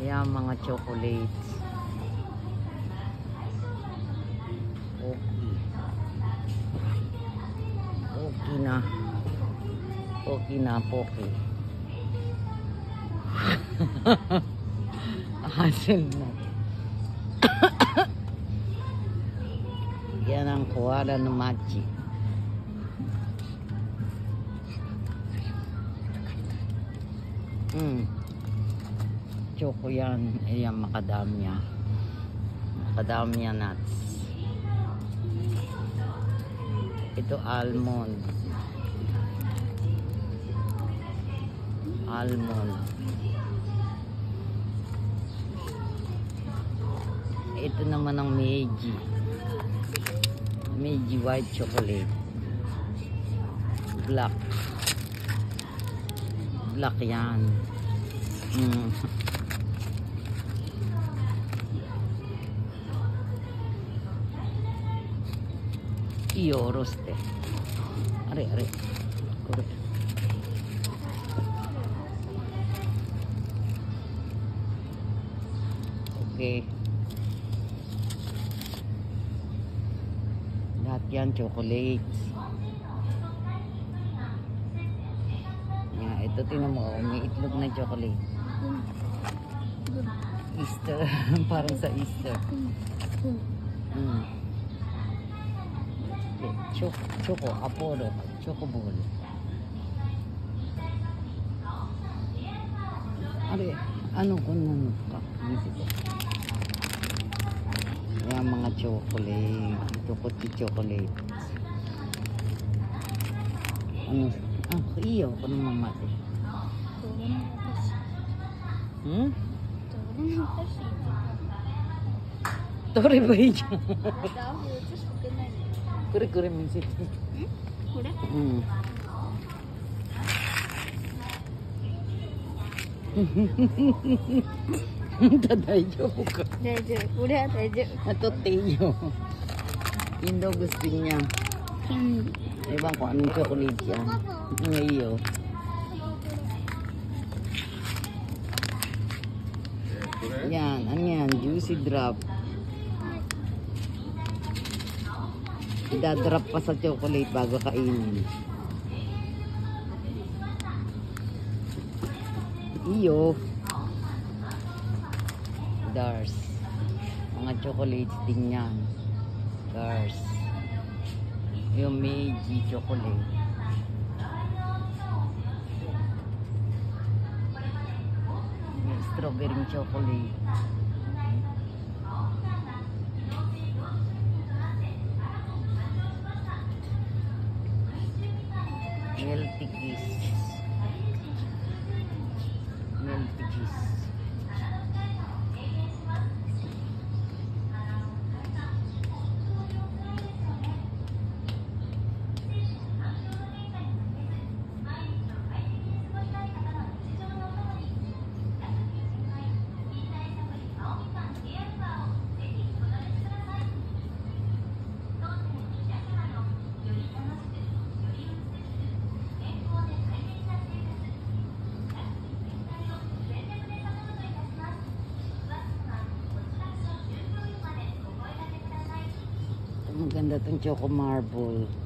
Ayan, mga chocolates. Okay. Okay na. Okay na, poke. Hazelnut. Yan ang koala no machi. Choco yan. Ayan, macadamia. Macadamia nuts. Ito almond. Almond. Ito naman ang Meiji. Meiji white chocolate. Black. Black yan. Iyo roste. Are. Kore. Okay. Lahat yan chocolates. Ito tinan mo, may itlog na chocolate. Easter. Parang sa Easter. Choco, Apollo, Choco Ball. Ano kung ano ka? Ayan mga chocolate. Ito puti chocolate. Ano? Iyo, kung mamati. Tori ba yun? Kuri minsit. Tadayo ka. Ito tayo. Yun daw gusto niya. Ewan ko anong chocolate yan. Ngayon. Yan, ano yan? Juicy drop. Idadrop pa sa chocolate bago kainin. Iyo. Dars. Mga chocolates din yan. Dars. Yung Meiji chocolate. Yung strawberry chocolate. Melty kiss. Melty kiss. Maganda itong choco marble.